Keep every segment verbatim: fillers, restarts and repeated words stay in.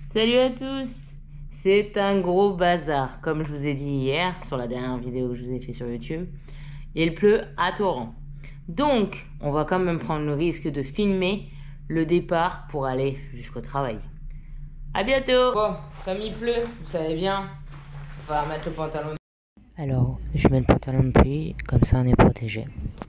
Salut à tous. C'est un gros bazar, comme je vous ai dit hier sur la dernière vidéo que je vous ai fait sur YouTube. Il pleut à torrent. Donc, on va quand même prendre le risque de filmer le départ pour aller jusqu'au travail. À bientôt. Bon, comme il pleut, vous savez bien, on va mettre le pantalon. Alors, je mets le pantalon de pluie, comme ça on est protégé.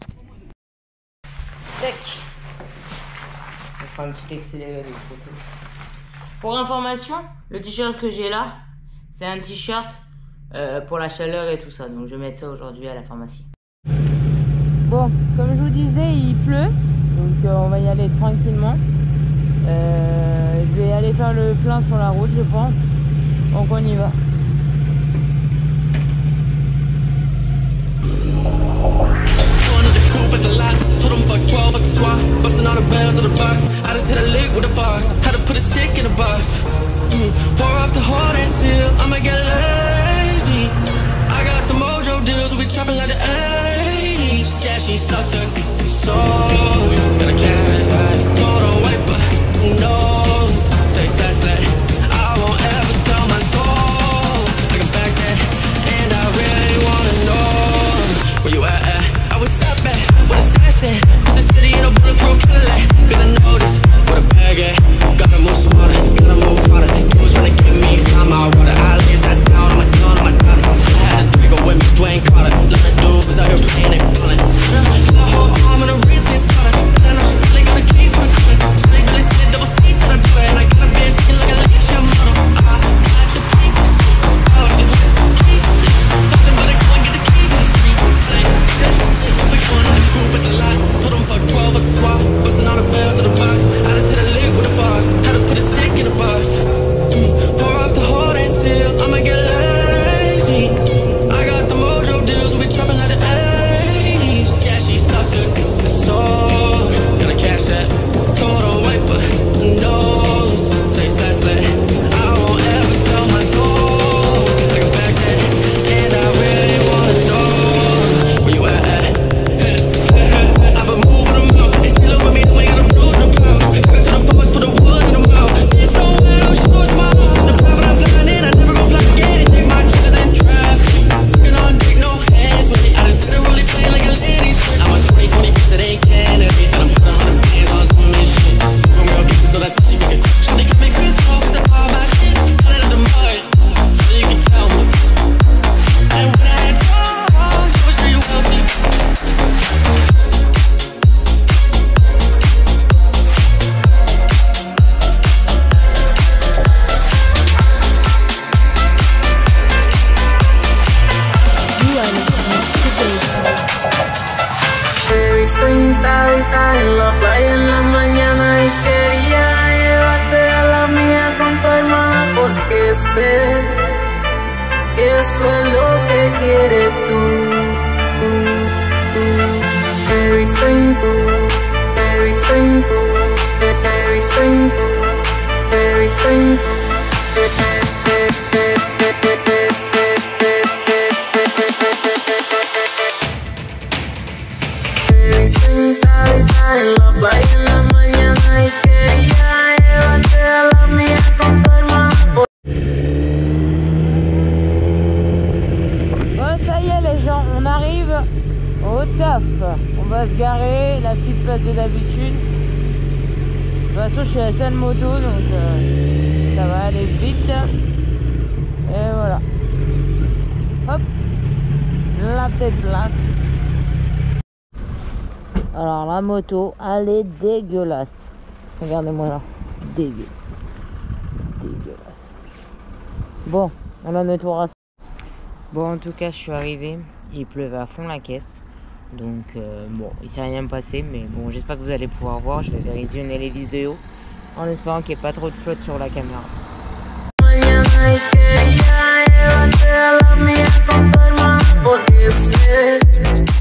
Tac. On va faire un petit accéléré de côté. Pour information, le t-shirt que j'ai là, c'est un t-shirt euh, pour la chaleur et tout ça. Donc je vais mettre ça aujourd'hui à la pharmacie. Bon, comme je vous disais, il pleut. Donc euh, on va y aller tranquillement. Euh, je vais aller faire le plein sur la route, je pense. Donc on y va. At the lot, told them fuck twelve at the swap, busting all the bells of the box. I just hit a lick with a box, had to put a stick in a box. Mm, pour up the heart and seal, I'ma get lazy. I got the mojo deals, we chopping like the eighties. Yeah, she sucked the so gotta catch that. Told her wiper, knows taste that's that. I won't ever sell my soul. I can back that, and I really wanna know where you at. I was up back. Cause the city ain't a bulletproof Cadillac. Cause I know this, with a bag at. Gotta move smarter, gotta move harder. You was tryna get me, find my water. I lays ass down on my son, on my daughter. I had to drink with me, Dwayne Carter. Let the dude was out here playing and calling. The whole arm in a ring, it's Carter. And I know she really got a key for the gun. She ain't really said double C's to the play. And I got a bitch skin like a lake, she a model. I got the pink slip, oh, the lips, keep lips. Nothing but a go and get the key to the street. Like, that's the slip, we going on the coupe at the lot. Told them fuck twelve at the swap, busting all the bells of the box. I just hit a lick with a box, had to put a stick in a box. Mm, pour up the heart and seal, I'ma get lazy. I got the mojo deals, we chopping like the eighties. Yeah, she sucked it, so gotta catch that. Told her wiper, knows taste that's that. I won't ever sell my soul. I can back that, and I really wanna know where you at. Sentada en la playa en la mañana y quería llevarte a la mía con tu hermana porque sé que eso es lo que quieres tú. Everything, everything, everything, everything. Sentada en la playa en la mañana y quería llevarte a la mía con tu hermana. Bon, ça y est les gens, on arrive au taf. On va se garer, la petite place de d'habitude. De toute façon, je suis la seule moto, donc euh, ça va aller vite. Et voilà. Hop, la petite place. Alors la moto, elle est dégueulasse. Regardez-moi là. Dégueu. Dégueulasse. Bon, on la nettoiera. Bon, en tout cas, je suis arrivé. Il pleuvait à fond la caisse. Donc, euh, bon, il s'est rien passé. Mais bon, j'espère que vous allez pouvoir voir. Je vais visionner les vidéos en espérant qu'il n'y ait pas trop de flotte sur la caméra. Mañana